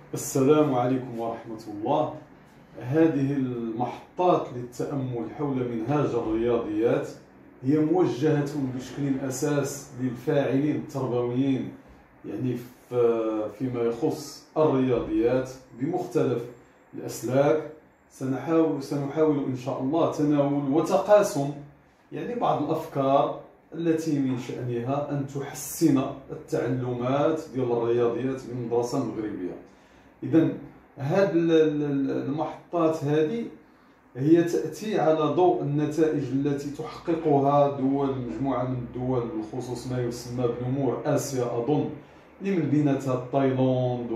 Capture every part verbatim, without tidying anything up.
السلام عليكم ورحمة الله. هذه المحطات للتأمل حول منهاج الرياضيات هي موجهة بشكل أساس للفاعلين التربويين، يعني فيما يخص الرياضيات بمختلف الأسلاك. سنحاول سنحاول إن شاء الله تناول وتقاسم يعني بعض الأفكار التي من شأنها أن تحسن التعلمات ديال الرياضيات بالمدرسة المغربية. إذن هذه المحطات هذه هي تأتي على ضوء النتائج التي تحققها دول مجموعة من الدول بخصوص ما يسمى بنمور آسيا، أظن اللي من بيناتها تايلاند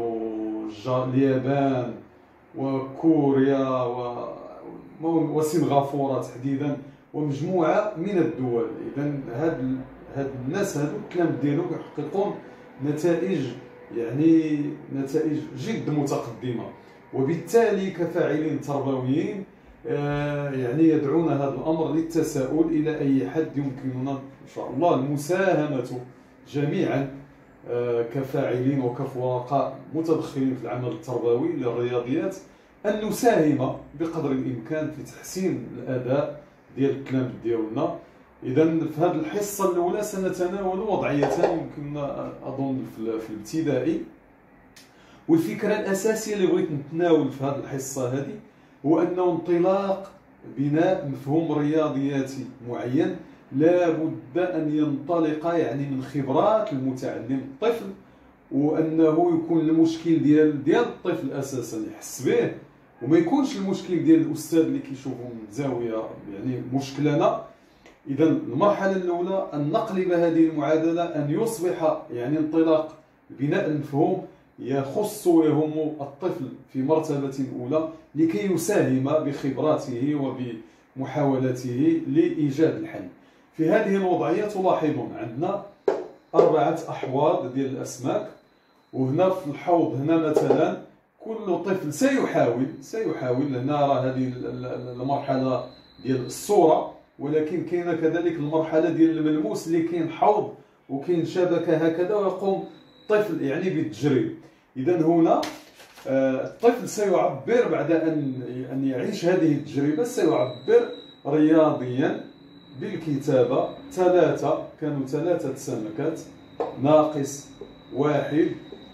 واليابان وكوريا وسنغافورة تحديدا ومجموعة من الدول. إذن هاد هاد الناس هادو الكلام ديالهم يحققون نتائج يعني نتائج جد متقدمة، وبالتالي كفاعلين تربويين يعني يدعون هذا الأمر للتساؤل إلى أي حد يمكننا إن شاء الله المساهمة جميعا كفاعلين وكفرقاء متدخلين في العمل التربوي للرياضيات أن نساهم بقدر الإمكان في تحسين الأداء ديال الكلام ديالنا. إذا في هذه الحصة الأولى سنتناول وضعيتان يمكننا أظن في الابتدائي، والفكرة الأساسية اللي بغيت نتناول في هذه الحصة هذه هو أنه انطلاق بناء مفهوم رياضياتي معين لا بد أن ينطلق يعني من خبرات المتعلم الطفل، وأنه يكون المشكل ديال ديال الطفل أساسا يحس به، وما يكونش المشكل ديال الأستاذ اللي كيشوفه من زاوية يعني مشكلنا. إذا المرحلة الأولى أن نقلب هذه المعادلة، أن يصبح يعني انطلاق بناء المفهوم يخص ويهم الطفل في مرتبة أولى لكي يساهم بخبراته وبمحاولته لإيجاد الحل. في هذه الوضعية تلاحظون عندنا أربعة أحواض ديال الأسماك، وهنا في الحوض هنا مثلا كل طفل سيحاول سيحاول هنا راه هذه المرحلة ديال الصورة، ولكن كاينه كذلك المرحله ديال الملموس اللي كاين حوض وكاين شبكه هكذا ويقوم الطفل يعني بالتجريب. اذا هنا الطفل سيعبر بعد ان ان يعيش هذه التجربه، سيعبر رياضيا بالكتابه ثلاثه كانوا ثلاثه سمكات ناقص واحد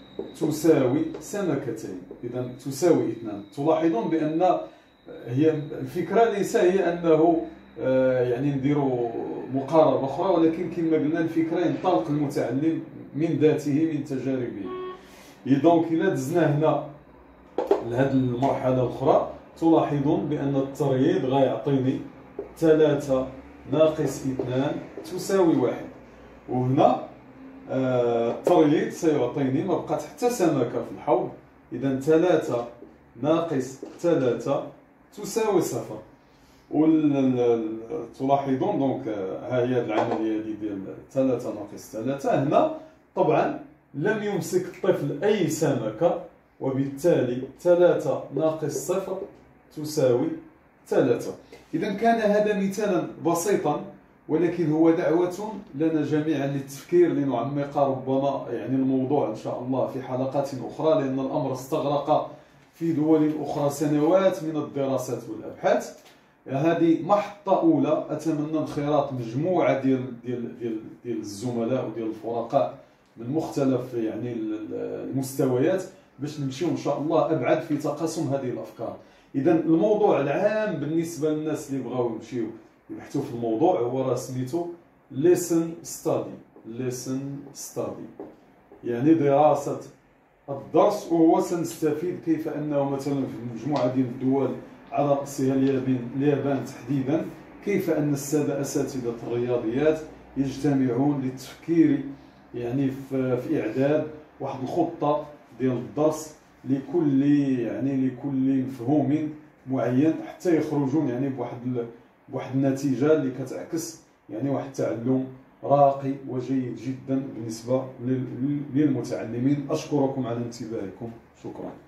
تساوي سمكتين، اذا تساوي اثنان. تلاحظون بان هي الفكره ليس هي انه يعني نديروا مقاربة أخرى، ولكن كما قلنا الفكرة ينطلق المتعلم من ذاته من تجاربه. دونك إلا دزنا هنا لهذه المرحلة الأخرى تلاحظون بأن التريض غيعطيني ثلاثة ناقص اثنان تساوي واحد، وهنا التريض سيعطيني ما بقات حتى سمكة في الحوض، إذا ثلاثة ناقص ثلاثة تساوي صفر. وتلاحظون دونك ها هي العمليه ديال ثلاثة ناقص ثلاثة. هنا طبعا لم يمسك الطفل اي سمكه، وبالتالي ثلاثة ناقص صفر تساوي ثلاثة. اذا كان هذا مثالا بسيطا، ولكن هو دعوه لنا جميعا للتفكير لنعمق ربما يعني الموضوع ان شاء الله في حلقات اخرى، لان الامر استغرق في دول اخرى سنوات من الدراسات والابحاث. هذه محطة أولى، أتمنى انخراط مجموعة ديال ديال ديال ديال الزملاء وديال الفرقاء من مختلف يعني المستويات باش نمشيو إن شاء الله أبعد في تقاسم هذه الأفكار. إذا الموضوع العام بالنسبة للناس اللي بغاو يمشيو يبحثوا في الموضوع هو راه سميتو lesson study lesson study يعني دراسة الدرس، وهو سنستفيد كيف أنه مثلا في مجموعة ديال الدول على رأسها اليابان تحديدا كيف أن السادة أساتذة الرياضيات يجتمعون للتفكير يعني في إعداد واحد الخطة ديال الدرس لكل يعني لكل مفهوم معين حتى يخرجون يعني بواحد بواحد النتيجة اللي كتعكس يعني واحد التعلم راقي وجيد جدا بالنسبة للمتعلمين. أشكركم على انتباهكم، شكرا.